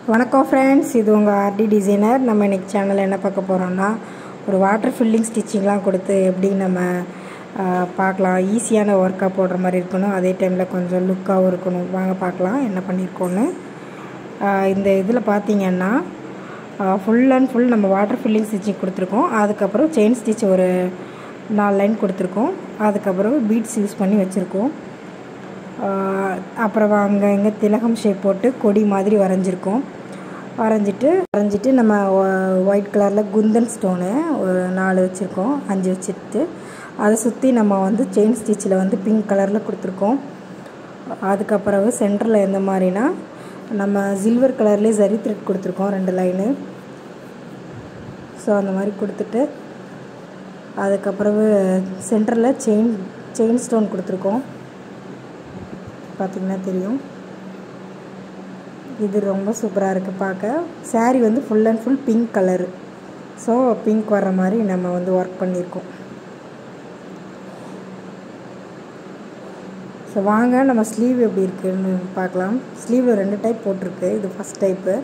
வணக்கம் ஃப்ரெண்ட்ஸ், இது உங்கள் ஆர்டி டிசைனர். நம்ம இன்றைக்கி சேனலில் என்ன பார்க்க போகிறோம்னா, ஒரு வாட்டர் ஃபில்லிங் ஸ்டிச்சிங்லாம் கொடுத்து எப்படி நம்ம பார்க்கலாம். ஈஸியான ஒர்க்காக போடுற மாதிரி இருக்கணும், அதே டைமில் கொஞ்சம் லுக்காகவும் இருக்கணும். வாங்க பார்க்கலாம் என்ன பண்ணியிருக்கோன்னு. இந்த இதில் பார்த்தீங்கன்னா ஃபுல் அண்ட் ஃபுல் நம்ம வாட்டர் ஃபில்லிங் ஸ்டிச்சிங் கொடுத்துருக்கோம். அதுக்கப்புறம் செயின் ஸ்டிச் ஒரு 4 லைன் கொடுத்துருக்கோம். அதுக்கப்புறம் பீட்ஸ் யூஸ் பண்ணி வச்சுருக்கோம். அப்புறம் அங்கே இங்கே திலகம் ஷேப் போட்டு கொடி மாதிரி வரைஞ்சிட்டு நம்ம ஒயிட் கலரில் குந்தன் ஸ்டோனு ஒரு 4 வச்சுருக்கோம், 5 வச்சுட்டு அதை சுற்றி நம்ம வந்து செயின் ஸ்டிச்சில் வந்து பிங்க் கலரில் கொடுத்துருக்கோம். அதுக்கப்புறம் சென்டரில் எந்த மாதிரினா நம்ம சில்வர் கலர்லேயே சரி த்ரெட் கொடுத்துருக்கோம் 2 லைனு. ஸோ அந்த மாதிரி கொடுத்துட்டு அதுக்கப்புறம் சென்டரில் செயின் ஸ்டோன் கொடுத்துருக்கோம். பார்த்திங்கன்னா தெரியும், இது ரொம்ப சூப்பராக இருக்குது பார்க்க. சாரீ வந்து full and full pink colour. So pink வர்ற மாதிரி நம்ம வந்து ஒர்க் பண்ணியிருக்கோம். ஸோ வாங்க நம்ம ஸ்லீவ் எப்படி இருக்குதுன்னு பார்க்கலாம். ஸ்லீவில் 2 டைப் போட்டிருக்கு. இது ஃபஸ்ட் டைப்பு.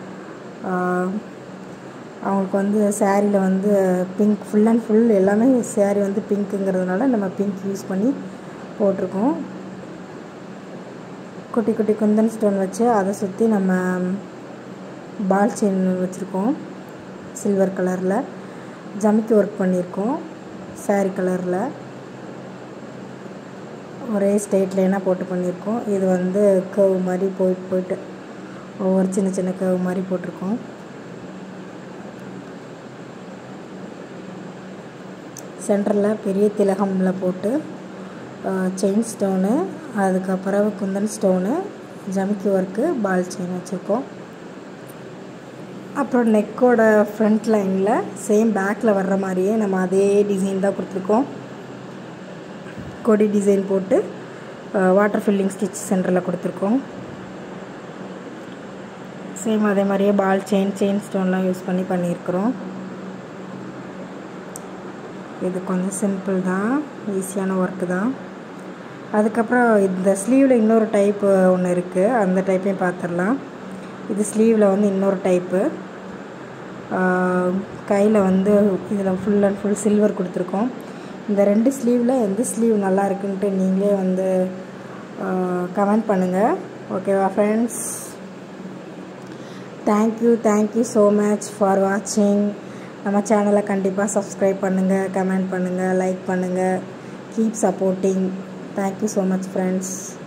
அவங்களுக்கு வந்து சாரியில் வந்து பிங்க் ஃபுல் அண்ட் ஃபுல் எல்லாமே சாரீ வந்து பிங்க்குங்கிறதுனால நம்ம பிங்க் யூஸ் பண்ணி போட்டிருக்கோம். குட்டி குட்டி குந்தன் ஸ்டோன் வச்சு அதை சுற்றி நம்ம பால் செயின் வச்சுருக்கோம். சில்வர் கலரில் ஜமிக்கி ஒர்க் பண்ணியிருக்கோம். சாரீ கலரில் ஒரே ஸ்ட்ரெயிட் லைனாக போட்டு பண்ணியிருக்கோம். இது வந்து கர்வ் மாதிரி போயிட்டு ஒவ்வொரு சின்ன சின்ன கர்வ் மாதிரி போட்டிருக்கோம். சென்டரில் பெரிய திலகமில் போட்டு செயின் ஸ்டோனு, அதுக்கப்புறம் குந்தன் ஸ்டோனு, ஜமிக்கி ஒர்க்கு, பால் செயின் வச்சுருக்கோம். அப்புறம் நெக்கோட ஃப்ரண்ட் லைனில் சேம் பேக்கில் வர்ற மாதிரியே நம்ம அதே டிசைன் தான் கொடுத்துருக்கோம். கொடி டிசைன் போட்டு வாட்டர் ஃபில்லிங் ஸ்டிச் சென்டரில் கொடுத்துருக்கோம். சேம் அதே மாதிரியே பால் செயின் ஸ்டோன்லாம் யூஸ் பண்ணி பண்ணியிருக்கிறோம். இது கொஞ்சம் சிம்பிள் தான், ஈஸியான ஒர்க்கு தான். அதுக்கப்புறம் இந்த ஸ்லீவில் இன்னொரு டைப்பு ஒன்று இருக்குது, அந்த டைப்பையும் பார்த்துடலாம். இது ஸ்லீவில் வந்து இன்னொரு டைப்பு. கையில் வந்து இதில் ஃபுல் அண்ட் ஃபுல் சில்வர் கொடுத்துருக்கோம். இந்த 2 ஸ்லீவில் எந்த ஸ்லீவ் நல்லா இருக்குன்ட்டு நீங்களே வந்து கமெண்ட் பண்ணுங்கள். ஓகேவா friends? Thank you so much for வாட்சிங். நம்ம சேனலை கண்டிப்பாக சப்ஸ்கிரைப் பண்ணுங்கள், கமெண்ட் பண்ணுங்கள், லைக் பண்ணுங்கள். Keep supporting. Thank you so much friends.